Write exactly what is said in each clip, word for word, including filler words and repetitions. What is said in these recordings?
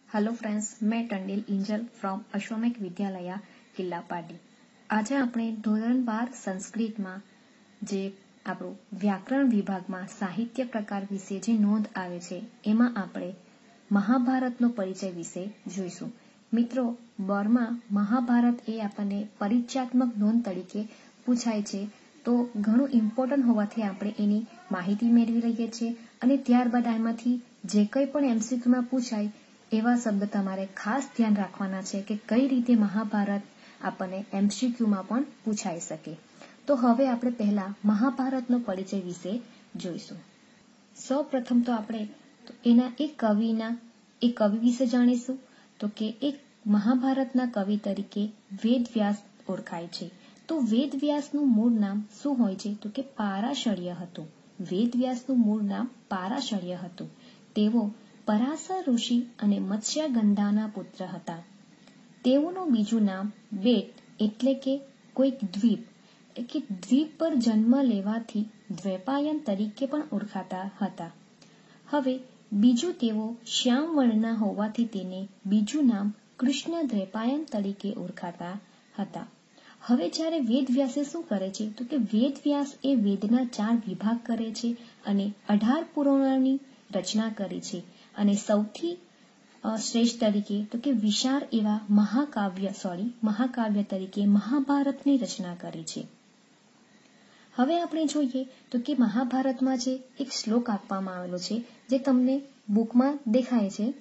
Hello friends, मैं Tandel इंजल from अश्वमेक विद्यालय किल्लापाटी। આજે આપણે ધોરણ બાર સંસ્કૃતમાં જે આપણું વ્યાકરણ વિભાગમાં સાહિત્ય પ્રકાર વિશે જે નોંધ આવે છે એમાં આપણે મહાભારતનો પરિચય વિશે જોઈશું। મિત્રો, બોર્ડમાં મહાભારત એ આપણને પરિચયાત્મક નોંધ તરીકે પૂછાય છે, તો ઘણું ઇમ્પોર્ટન્ટ હોવાથી આપણે એની માહિતી મેળવી લઈએ છીએ અને ત્યારબાદ એમાંથી જે કંઈ પણ એમસીક્યુમાં પૂછાય એવા શબ્દ તમારે ખાસ ધ્યાન રાખવાના છે કે કઈ રીતે મહાભારત આપણને એમસીક્યુમાં પણ પૂછાઈ શકે। તો હવે આપણે પહેલા મહાભારતનો પરિચય વિશે જોઈશું। સૌ પ્રથમ તો આપણે એના એક કવિના એક કવિ વિશે જાણીશું। તો કે એક મહાભારતના કવિ તરીકે વેદવ્યાસ ઓળખાય છે। તો વેદવ્યાસનું મૂળ નામ શું હોય છે? તો કે પારાશર્ય હતું। વેદવ્યાસનું મૂળ નામ પારાશર્ય હતું। તેઓ પરાશર ઋષિ અને મત્સ્યગંધાના પુત્ર હતા। તેઓનું બીજું નામ બેટ એટલે કે કોઈક દ્વીપ કે દ્વીપ પર જન્મ લેવાથી દ્વૈપાયન તરીકે પણ ઓળખાતા હતા। હવે બીજું, તેઓ શ્યામ વર્ણના હોવાથી તેને બીજું નામ કૃષ્ણ દ્વૈપાયન તરીકે ઓળખાતા હતા। હવે જ્યારે વેદવ્યાસે શું કરે છે? તો કે વેદવ્યાસ એ વેદના ચાર વિભાગ કરે છે અને અઢાર પુરાણોની રચના કરી છે અને સૌથી શ્રેષ્ઠ તરીકે તો કે વિશાળ એવા મહાકાવ્ય સોરી મહાકાવ્ય તરીકે મહાભારતની રચના કરી છે। હવે આપણે જોઈએ તો કે મહાભારતમાં જે એક શ્લોક આપવામાં આવેલો છે જે તમને બુકમાં દેખાય છે,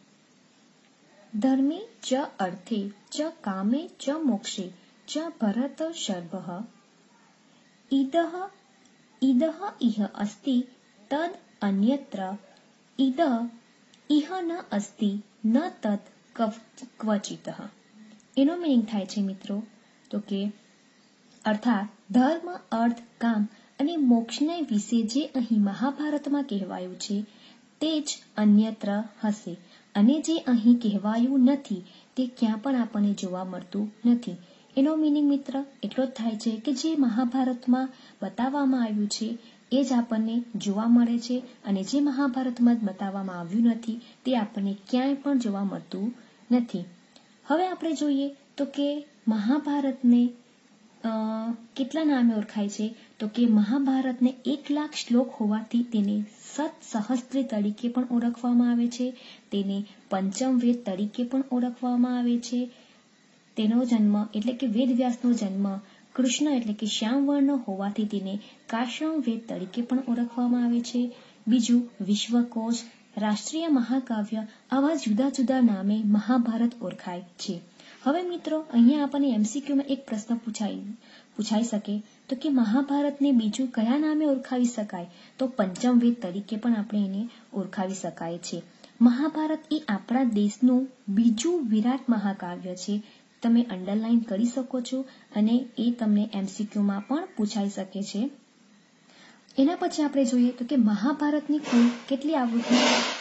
ધર્મે ચ અર્થે ચ કામે ચ મોક્ષે ચ ભરત શર્ભઃ ઇદઃ ઇદઃ ઇહ અસ્તિ તદ અન્યત્ર ઇદ ઇહ ન અસ્તિ ન તત ક્વચિતઃ। એનો મિનિંગ થાય છે મિત્રો તો કે અર્થાત ધર્મ, અર્થ, કામ અને મોક્ષને વિશે જે અહીં મહાભારતમાં કહેવાયું છે તે જ અન્યત્ર હશે અને જે અહીં કહેવાયું નથી તે ક્યાં પણ આપણને જોવા મળતું નથી। એનો મિનિંગ મિત્ર એટલો જ થાય છે કે જે મહાભારતમાં બતાવવામાં આવ્યું છે એ જ આપણને જોવા મળે છે અને જે મહાભારતમાં બતાવવામાં આવ્યું નથી તે આપણને ક્યાંય પણ જોવા મળતું નથી। હવે આપણે જોઈએ તો કે મહાભારતને કેટલા નામે ઓળખાય છે? તો કે મહાભારતને એક લાખ શ્લોક હોવાથી તેને સત સહસ્ત્રી તરીકે પણ ઓળખવામાં આવે છે, તેને પંચમ વેદ તરીકે પણ ઓળખવામાં આવે છે। તેનો જન્મ એટલે કે વેદવ્યાસનો જન્મ કૃષ્ણ એટલે કે શ્યામ વર્ણ હોવાથી તેને કાશ્યમ વેદ તરીકે પણ ઓળખવામાં આવે છે। બીજું, વિશ્વકોશ, રાષ્ટ્રીય મહાકાવ્ય, આવા જુદા જુદા નામે મહાભારત ઓળખાય છે। હવે મિત્રો, અહીંયા આપણને એમસીક્યુમાં એક પ્રશ્ન પૂછાઈ પૂછાઈ શકે તો કે મહાભારતને બીજું કયા નામે ઓળખાવી શકાય? તો પંચમ વેદ તરીકે પણ આપણે એને ઓળખાવી શકાય છે। મહાભારત એ આપણા દેશનું બીજું વિરાટ મહાકાવ્ય છે। તમે અંડરલાઈન કરી શકો છો અને એ તમને એમસીક્યુમાં પણ પૂછાઈ શકે છે। એના પછી આપણે જોઈએ તો કે મહાભારતની કુલ કેટલી આવૃત્તિ?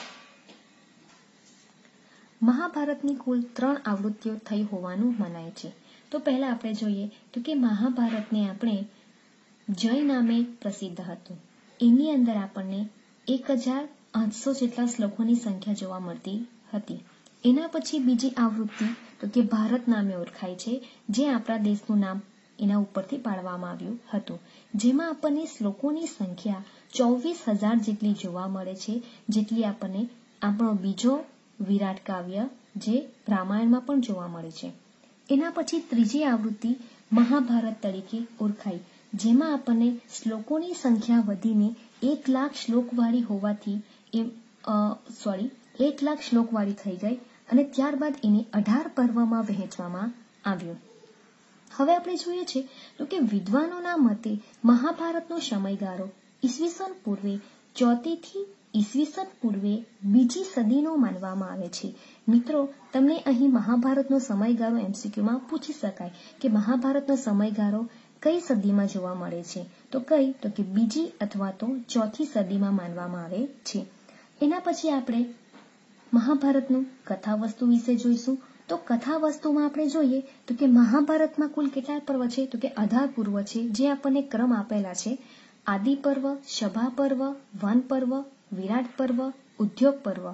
મહાભારતની કુલ ત્રણ આવૃત્તિઓ થઈ હોવાનું મનાય છે। તો પહેલા આપણે જોઈએ તો કે મહાભારતને આપણે જય નામે પ્રસિદ્ધ હતું। એની અંદર આપણને એક હજાર આઠસો જેટલા શ્લોકોની સંખ્યા જોવા મળતી હતી। એના પછી બીજી આવૃત્તિ તો કે ભારત નામે ઓળખાય છે, જે આપણા દેશનું નામ એના ઉપરથી પાડવામાં આવ્યું હતું, જેમાં આપણને શ્લોકોની સંખ્યા ચોવીસ હજાર જેટલી જોવા મળે છે, જેટલી આપણને આપણો બીજો વિરાટ કાવ્ય જે રામાયણમાં પણ જોવા મળે છે। એના પછી ત્રીજી આવૃત્તિ મહાભારત તરીકે ઓળખાઈ, જેમાં આપણને શ્લોકોની સંખ્યા વધીને એક લાખ શ્લોકવાળી હોવાથી એ સોરી એક લાખ શ્લોકવાળી થઈ ગઈ અને ત્યારબાદ એને અઢાર પર્વમાં વહેંચવામાં આવ્યું। હવે આપણે જોઈએ છે તો કે વિદ્વાનોના મતે મહાભારતનો સમયગાળો ઈસવીસન પૂર્વે ચોથી ઈસવીસન પૂર્વે બીજી સદીનો માનવામાં આવે છે। મિત્રો, તમને અહીં મહાભારતનો સમયગાળો એમસીક્યુમાં પૂછી શકાય કે મહાભારતનો સમયગાળો કઈ સદીમાં જોવા મળે છે? તો કઈ તો કે બીજી અથવા તો ચોથી સદીમાં માનવામાં આવે છે। એના પછી આપણે મહાભારતનું કથા વસ્તુ વિશે જોઈશું। તો કથા વસ્તુમાં આપણે જોઈએ તો કે મહાભારતમાં કુલ કેટલા પર્વ છે? તો કે અઢાર પર્વ છે, જે આપણને ક્રમ આપેલા છે: આદિ પર્વ, સભા પર્વ, વન પર્વ, વિરાટ પર્વ, ઉદ્યોગ પર્વ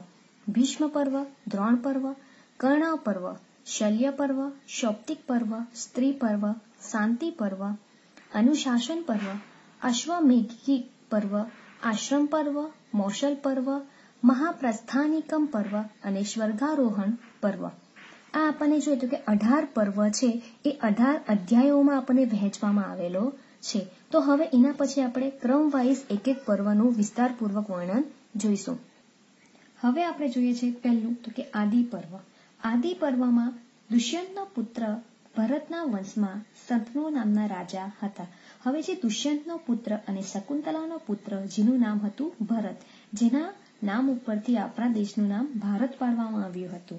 ભીષ્મ પર્વ, દ્રોણ પર્વ, કર્ણ પર્વ, શલ્ય પર્વ, શૌપ્તિક પર્વ, સ્ત્રી પર્વ, શાંતિ પર્વ, અનુશાસન પર્વ, અશ્વમેઘી પર્વ, આશ્રમ પર્વ, મૌસલ પર્વ, મહાપ્રસ્થાનિકમ પર્વ અને સ્વર્ગારોહણ પર્વ. આ આપણને જોઈએ તો કે અઢાર પર્વ છે એ અઢાર અધ્યાયોમાં આપણને વહેંચવામાં આવેલો છે. તો હવે એના પછી આપણે ક્રમ વાઇઝ એક એક પર્વનું વિસ્તારપૂર્વક વર્ણન જોઈશું. હવે આપણે જોઈએ છે પહેલું તો કે આદિ પર્વ. આદિ પર્વમાં દુષ્યંતનો પુત્ર ભરતના વંશમાં શંતનુ નામના રાજા હતા. હવે જે દુષ્યંતનો પુત્ર અને શકુંતલાનો પુત્ર જેનું નામ હતું ભરત, જેના નામ ઉપરથી આપણા દેશનું નામ ભારત પાડવામાં આવ્યું હતું.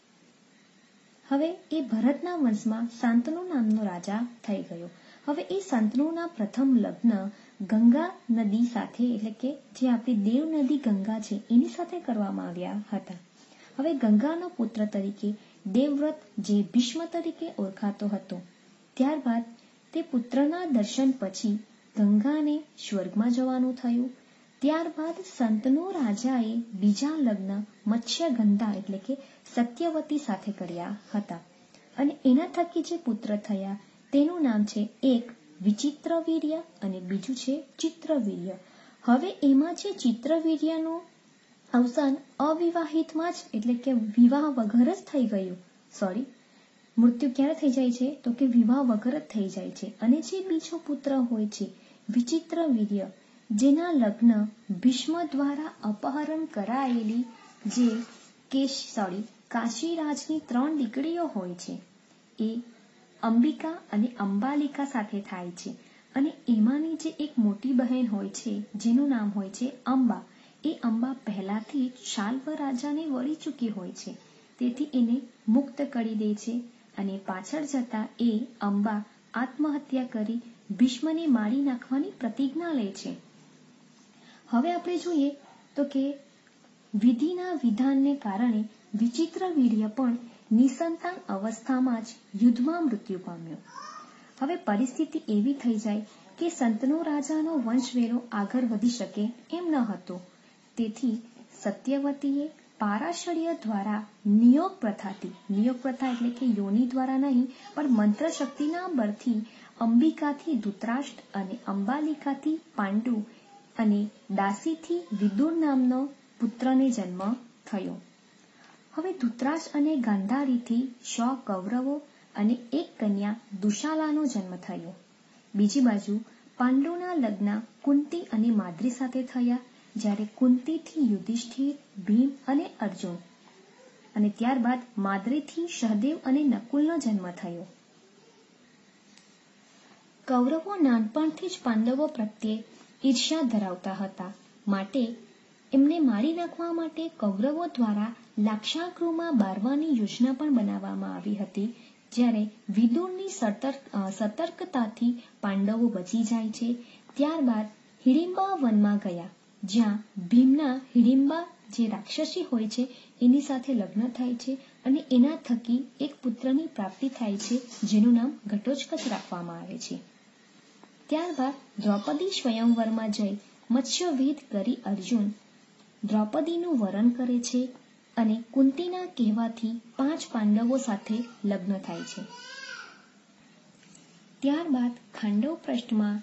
હવે એ ભરતના વંશમાં શાંતનુ નામનો રાજા થઈ ગયો. હવે એ શાંતનુના પ્રથમ લગ્ન ગંગા નદી સાથે, એટલે કે જે આપણી દેવ નદી ગંગા છે એની સાથે કરવામાં આવ્યા હતા. હવે ગંગાનો પુત્ર તરીકે દેવવ્રત, જે ભીષ્મ તરીકે ઓળખાતો હતો. ત્યારબાદ તે પુત્રના દર્શન પછી ગંગાને સ્વર્ગમાં જવાનું થયું. ત્યારબાદ શાંતનુ રાજાએ બીજા લગ્ન મત્સ્યગંધા એટલે કે સત્યવતી સાથે કર્યા હતા અને એના થકી જે પુત્ર થયા તેનું નામ છે એક વિચિત્રવીર્ય અને બીજું છે ચિત્રવીર્ય. હવે એમાં જે ચિત્રવીર્યનું અવસાન અવિવાહિતમાં જ એટલે કે વિવાહ વગર જ થઈ ગયું. સોરી મૃત્યુ ક્યારે થઈ જાય છે તો કે વિવાહ વગર જ થઈ જાય છે. અને જે બીજો પુત્ર હોય છે વિચિત્રવીર્ય, જેના લગ્ન ભીષ્મ દ્વારા અપહરણ કરાયેલી જે કેશ સોરી કાશીરાજની ત્રણ દીકરીઓ હોય છે એ અંબિકા અને અંબાલિકા સાથે થાય છે. અને એમાંની જે એક મોટી બહેન હોય છે જેનું નામ હોય છે અંબા, એ અંબા પહેલાથી શાલ્વ રાજાને વળી ચૂકી હોય છે, તેથી એને મુક્ત કરી દે છે અને પાછળ જતા એ અંબા આત્મહત્યા કરી ભીષ્મને મારી નાખવાની પ્રતિજ્ઞા લે છે. હવે આપણે જોઈએ તો કે વિધિના વિધાનને કારણે વિચિત્રવીર્ય પણ નિસંતાન અવસ્થામાં જ યુદ્ધમાં મૃત્યુ પામ્યો. હવે પરિસ્થિતિ એવી થઈ જાય કે શંતનુ રાજાનો વંશવેલો આગળ વધી શકે એમ ન હતો. તેથી સત્યવતીએ પારાશર્ય દ્વારા નિયોગ પ્રથાથી, નિયોગ પ્રથા એટલે કે યોની દ્વારા નહીં પણ મંત્ર શક્તિના બળથી અંબિકાથી ધૃતરાષ્ટ્ર અને અંબાલિકાથી પાંડુ અને દાસીથી વિદુર નામનો પુત્રને જન્મ થયો. હવે ધૃતરાષ્ટ્ર અને ગાંધારીથી સો કૌરવો અને એક કન્યા દુશાલાનો જન્મ થયો. બીજી બાજુ પાંડુના લગ્ન કુંતી અને માદ્રી સાથે થયા, જ્યારે કુંતીથી યુધિષ્ઠિર, ભીમ અને અર્જુન અને ત્યારબાદ માદ્રીથી સહદેવ અને નકુલનો જન્મ થયો. કૌરવો નાનપણથી જ પાંડવો પ્રત્યે ઈર્ષ્યા ધરાવતા હતા, માટે એમને મારી નાખવા માટે કૌરવો દ્વારા લાક્ષાગૃહમાં બારવાની યોજના પણ બનાવવામાં આવી હતી. જ્યારે વિદુરની સતર્ક સતર્કતાથી પાંડવો બચી જાય છે. ત્યારબાદ હિડિંબા વનમાં ગયા, જ્યાં ભીમના હિડિંબા જે રાક્ષસી હોય છે એની સાથે લગ્ન થાય છે અને એના થકી એક પુત્રની પ્રાપ્તિ થાય છે જેનું નામ ઘટોત્કચ રાખવામાં આવે છે. ત્યારબાદ દ્રૌપદી સ્વયંવરમાં જઈ મત્સ્યવેધ કરી અર્જુન દ્રૌપદીનું વરણ કરે છે અને કુંતીના કહેવાથી પાંચ પાંડવો સાથે લગ્ન થાય છે. ત્યારબાદ ખાંડવપ્રસ્થમાં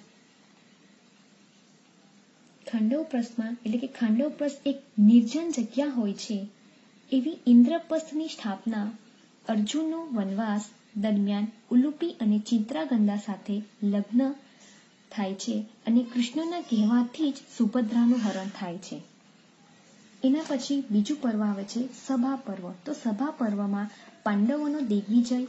ખાંડવપ્રસ્થમાં એટલે કે ખાંડવપ્રસ્થ એક નિર્જન જગ્યા હોય છે, એવી ઇન્દ્રપ્રસ્થની સ્થાપના અર્જુનનો વનવાસ દરમિયાન ઉલુપી અને ચિત્રાગંદા સાથે લગ્ન થાય છે અને કૃષ્ણના કહેવાથી જ સુભદ્રાનું હરણ થાય છે. એના પછી બીજું પર્વ આવે છે સભા પર્વ. તો સભા પર્વમાં પાંડવોનો દિગ્વિજય,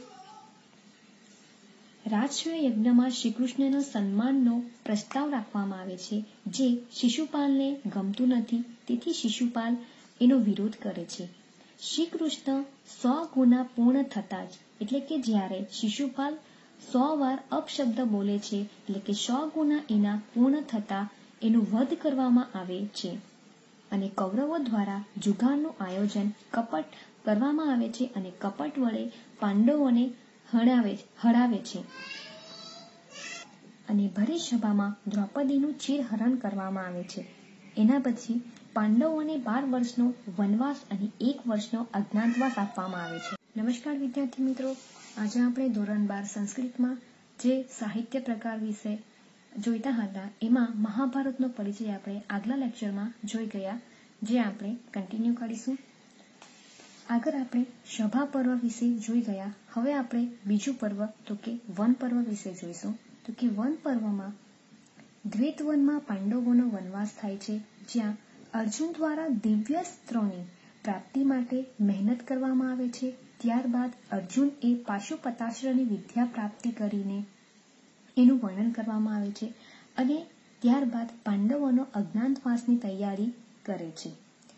રાજસૂય યજ્ઞમાં શ્રીકૃષ્ણનો સન્માનનો પ્રસ્તાવ રાખવામાં આવે છે, જે શિશુપાલને ગમતું નથી, તેથી શિશુપાલ એનો વિરોધ કરે છે. શ્રી કૃષ્ણ સો ગુના પૂર્ણ થતા જ એટલે કે જ્યારે શિશુપાલ સો વાર અપશબ્દ બોલે છે એટલે કે સો ગુના એના પૂર્ણ થતા એનું વધ કરવામાં આવે છે અને કૌરવો દ્વારા જુગારનું આયોજન કપટ કરવામાં આવે છે અને કપટ વડે પાંડવોને હરાવે હરાવે છે અને ભરી સભામાં દ્રૌપદીનું ચીરહરણ કરવામાં આવે છે. એના પછી પાંડવોને બાર વર્ષનો વનવાસ અને એક વર્ષનો અજ્ઞાતવાસ આપવામાં આવે છે. નમસ્કાર વિદ્યાર્થી મિત્રો, આજે આપણે ધોરણ બાર સંસ્કૃતમાં જે સાહિત્ય પ્રકાર વિશે જોઈતા હતા એમાં મહાભારતનો પરિચય આપણે આગલા લેક્ચરમાં જોઈ ગયા, જે આપણે કન્ટિન્યુ કરીશું. આગળ આપણે સભા પર્વ વિશે જોઈ ગયા. હવે આપણે બીજું પર્વ તો કે વન પર્વ વિશે જોઈશું. તો કે વન પર્વમાં દ્વૈત વનમાં પાંડવોનો વનવાસ થાય છે, જ્યાં અર્જુન દ્વારા દિવ્યાસ્ત્રોની પ્રાપ્તિ માટે મહેનત કરવામાં આવે છે. ત્યારબાદ અર્જુન એ પાશુપતાસ્ત્રની વિદ્યા પ્રાપ્તિ કરીને એનું વર્ણન કરવામાં આવે છે અને ત્યારબાદ પાંડવોનો અજ્ઞાતવાસની તૈયારી કરે છે.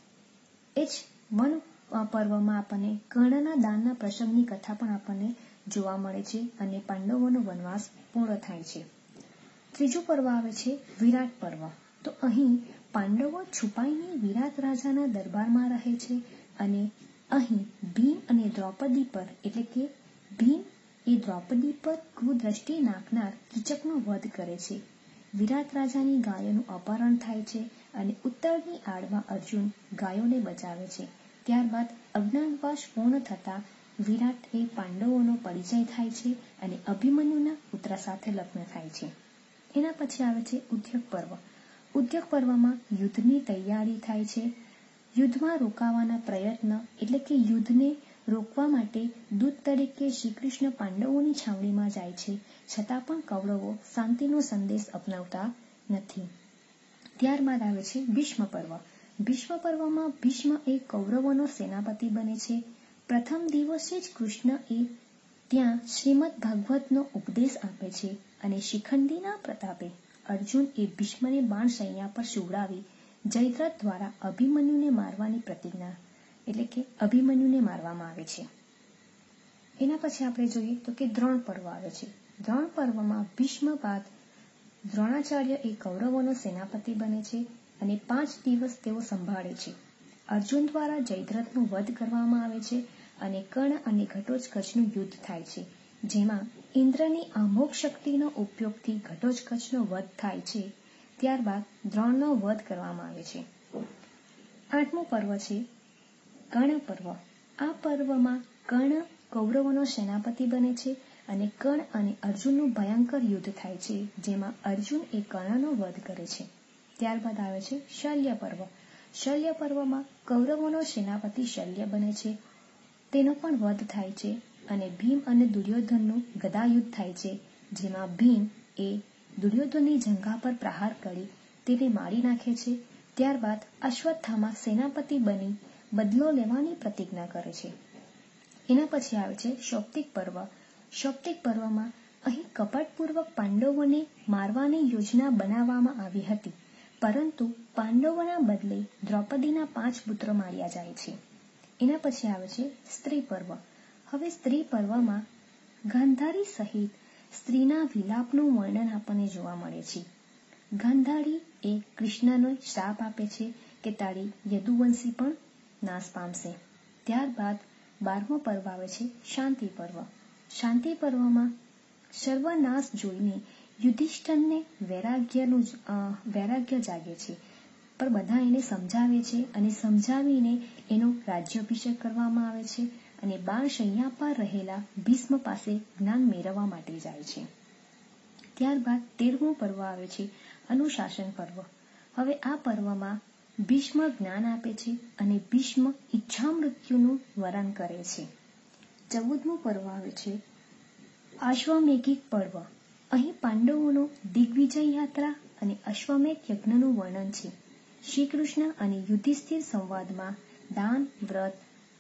એ જ વન પર્વમાં આપણને કર્ણના દાનના પ્રસંગની કથા પણ આપણને જોવા મળે છે અને પાંડવોનો વનવાસ પૂર્ણ થાય છે. ત્રીજું પર્વ આવે છે વિરાટ પર્વ. તો અહીં પાંડવો છુપાઈને વિરાટ રાજાના દરબારમાં રહે છે અને અહીં ભીમ અને દ્રૌપદી પર એટલે કે ભીમ એ દ્રૌપદી પર કુદ્રષ્ટિ નાખનાર કીચકનો વધ કરે છે. વિરાટ રાજાની ગાયોનું અપહરણ થાય છે અને ઉત્તરની આડમાં અર્જુન ગાયોને બચાવે છે. ત્યારબાદ અજ્ઞાતવાસ પૂર્ણ થતા વિરાટ એ પાંડવોનો પરિચય થાય છે અને અભિમન્યુના પુત્ર સાથે લગ્ન થાય છે. એના પછી આવે છે ઉદ્યોગ પર્વ. ઉદ્યોગ પર્વમાં યુદ્ધની તૈયારી થાય છે. યુદ્ધમાં રોકાવાના પ્રયત્ન એટલે કે યુદ્ધને રોકવા માટે દૂત તરીકે શ્રી કૃષ્ણ પાંડવોની છાવણીમાં જાય છે, છતાં પણ કૌરવો શાંતિનો સંદેશ અપનાવતા નથી. ત્યારબાદ આવે છે ભીષ્મ પર્વ. ભીષ્મ પર્વમાં ભીષ્મ એ કૌરવોનો સેનાપતિ બને છે. પ્રથમ દિવસે જ કૃષ્ણ એ ત્યાં શ્રીમદ ભાગવતનો ઉપદેશ આપે છે અને શિખંડીના પ્રતાપે અર્જુન એ ભીષ્મને બાણ શૈયા પર સુવડાવી જયદ્રથ દ્વારા અભિમન્યુને મારવાની પ્રતિજ્ઞા એટલે કે અભિમન્યુને મારવામાં આવે છે. એના પછી આપણે જોઈએ તો કે દ્રોણ પર્વ આવે છે. દ્રોણ પર્વમાં ભીષ્મ બાદ દ્રોણાચાર્ય એ કૌરવોનો સેનાપતિ બને છે અને પાંચ દિવસ તેઓ સંભાળે છે. અર્જુન દ્વારા જયદ્રથનો વધ કરવામાં આવે છે અને કર્ણ અને ઘટોત્કચનું યુદ્ધ થાય છે, જેમાં ઇન્દ્રની અમોઘ શક્તિનો ઉપયોગથી ઘટોત્કચનો વધ થાય છે. ત્યારબાદ દ્રોણનો વધ કરવામાં આવે છે. આઠમું પર્વ છે કર્ણ પર્વ. આ પર્વમાં કર્ણ કૌરવોનો સેનાપતિ બને છે અને કર્ણ અને અર્જુનનું ભયંકર યુદ્ધ થાય છે, જેમાં અર્જુન એ કર્ણનો વધ કરે છે. ત્યારબાદ આવે છે શલ્ય પર્વ. શલ્ય પર્વમાં કૌરવોનો સેનાપતિ શલ્ય બને છે, તેનો પણ વધ થાય છે અને ભીમ અને દુર્યોધનનું ગદાયુદ્ધ થાય છે, જેમાં ભીમ એ દુર્યોધનની જંઘા પર પ્રહાર કરી તેને મારી નાખે છે. ત્યારબાદ અશ્વત્થામા સેનાપતિ બની બદલો લેવાની પ્રતિજ્ઞા કરે છે. એના પછી આવે છે સૌપ્તિક પર્વ. સૌપ્તિક પર્વમાં અહીં કપટપૂર્વક પાંડવોને મારવાની યોજના બનાવવામાં આવી હતી, પરંતુ પાંડવોના બદલે દ્રૌપદીના પાંચ પુત્રો માર્યા જાય છે. એના પછી આવે છે સ્ત્રી પર્વ. હવે સ્ત્રી પર્વમાં ગાંધારી સહિત સ્ત્રીના વિલાપનું વર્ણન આપણને જોવા મળે છે. ગાંધારી એ કૃષ્ણનો શ્રાપ આપે છે કે તારી યદુવંશી પણ નાશ પામશે. ત્યારબાદ બારમો પર્વ આવે છે શાંતિ પર્વ. શાંતિ પર્વમાં સર્વનાશ જોઈને યુધિષ્ઠિરને વૈરાગ્યનું વૈરાગ્ય જાગે છે, પણ બધા એને સમજાવે છે અને સમજાવીને એનો રાજ્યાભિષેક કરવામાં આવે છે અને બાણ શૈયા પર રહેલા ભીષ્મ પાસે જ્ઞાન મેળવવા માટે જાય છે. ત્યારબાદ તેરમું પર્વ આવે છે અનુશાસન પર્વ. હવે આ પર્વમાં ભીષ્મ જ્ઞાન આપે છે અને ભીષ્મ ઈચ્છા મૃત્યુનું વરણ કરે છે. ચૌદમું પર્વ આવે છે અશ્વમેઘિક પર્વ. અહીં પાંડવોનો દિગ્વિજય યાત્રા અને અશ્વમેઘ યજ્ઞનું વર્ણન છે. શ્રી કૃષ્ણ અને યુધિષ્ઠિર સંવાદમાં દાન, વ્રત,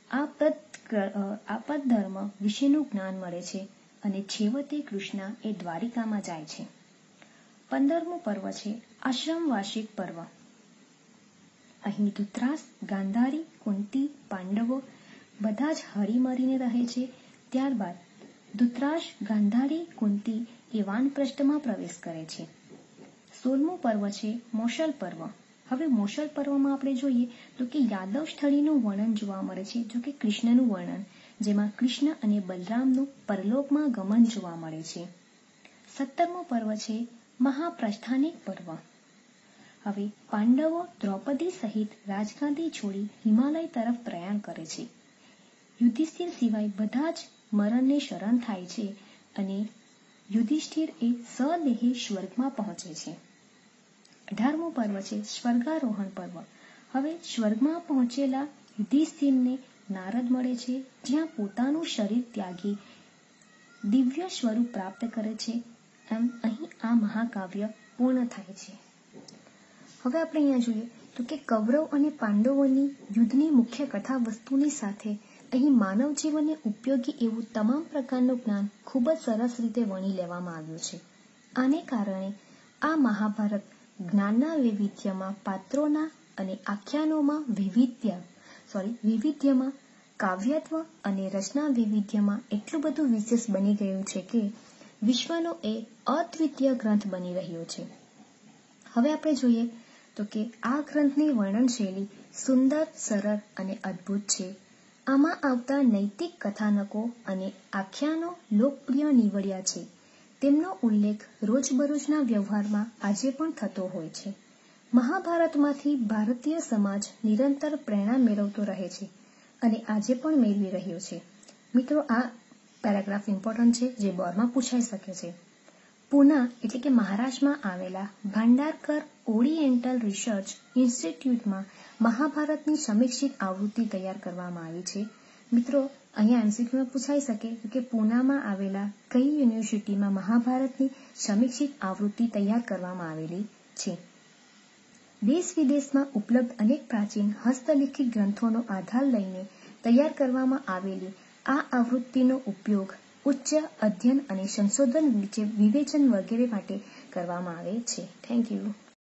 આપદ ધર્મ વિશેનું જ્ઞાન મળે છે અને છેવટે કૃષ્ણ એ દ્વારિકામાં જાય છે. પંદરમું પર્વ છે આશ્રમ વાર્ષિક પર્વ. અહીં ધૃતરાષ્ટ્ર, ગાંધારી, કુંતી, પાંડવો બધા જ હળીમળીને રહે છે. ત્યારબાદ ધૃતરાષ્ટ્ર, ગાંધારી, કુંતી એ વાનપ્રસ્થમાં પ્રવેશ કરે છે. સોળમું પર્વ છે મોસલ પર્વ. હવે મોસલ પર્વમાં આપણે જોઈએ તો કે યાદવ સ્થળીનું વર્ણન જોવા મળે છે, જો કે કૃષ્ણનું વર્ણન, જેમાં કૃષ્ણ અને બલરામનું પરલોકમાં ગમન જોવા મળે છે. સત્તરમું પર્વ છે મહાપ્રસ્થાનિક પર્વ. હવે પાંડવો દ્રૌપદી સહિત રાજગાદી છોડી હિમાલય તરફ પ્રયાણ કરે છે. યુધિષ્ઠિર સિવાય બધા જ મરણને શરણ થાય છે અને યુધિષ્ઠિર એ સદેહે સ્વર્ગમાં પહોંચે છે. અઢારમું પર્વ છે સ્વર્ગારોહણ પર્વ. હવે સ્વર્ગમાં પહોંચેલા યુધિષ્ઠિરને નારદ મળે છે, જ્યાં પોતાનું શરીર ત્યાગી દિવ્ય સ્વરૂપ પ્રાપ્ત કરે છે. એમ અહીં આ મહાકાવ્ય પૂર્ણ થાય છે. હવે આપણે અહીંયા જોઈએ તો કે કૌરવ અને પાંડવોની યુદ્ધની મુખ્ય કથા વસ્તુની સાથે અહીં માનવ જીવનને ઉપયોગી એવું તમામ પ્રકારનું જ્ઞાન ખૂબ જ સરસ રીતે વણી લેવામાં આવ્યું છે. આને કારણે આ મહાભારત જ્ઞાનના વૈવિધ્યમાં, પાત્રોના અને આખ્યાનોમાં વૈવિધ્ય સોરી વૈવિધ્યમાં કાવ્યત્વ અને રચના વૈવિધ્યમાં એટલું બધું વિશેષ બની ગયું છે કે વિશ્વનો એ અદ્વિતીય ગ્રંથ બની રહ્યો છે. હવે આપણે જોઈએ તો કે આ ગ્રંથની વર્ણન શૈલી સુંદર, સરળ અને અદ્ભુત છે. આમાં આવતા નૈતિક કથાનકો અને આખ્યાનો લોકપ્રિય નીવડ્યા છે. તેમનો ઉલ્લેખ રોજબરોજના વ્યવહારમાં આજે પણ થતો હોય છે. મહાભારતમાંથી ભારતીય સમાજ નિરંતર પ્રેરણા મેળવતો રહે છે અને આજે પણ મેળવી રહ્યો છે. મિત્રો, આ પેરેગ્રાફ ઇમ્પોર્ટન્ટ છે, જે બોર્ડમાં પૂછાઈ શકે છે. પૂના એટલે કે મહારાષ્ટ્રમાં આવેલા ભાંડારકર ઓરિએન્ટલ રિસર્ચ ઇન્સ્ટિટ્યૂટમાં મહાભારતની સમીક્ષિત આવૃત્તિ તૈયાર કરવામાં આવી છે. મિત્રો, અહીંયા એમસીક્યુમાં પૂછાઈ શકે કે પૂનામાં આવેલા કઈ યુનિવર્સિટીમાં મહાભારતની સમીક્ષિત આવૃત્તિ તૈયાર કરવામાં આવેલી છે. દેશ વિદેશમાં ઉપલબ્ધ અનેક પ્રાચીન હસ્તલિખિત ગ્રંથોનો આધાર લઈને તૈયાર કરવામાં આવેલી આ આવૃત્તિનો ઉપયોગ ઉચ્ચ અધ્યયન અને સંશોધન વિવેચન વગેરે માટે કરવામાં આવે છે. Thank you.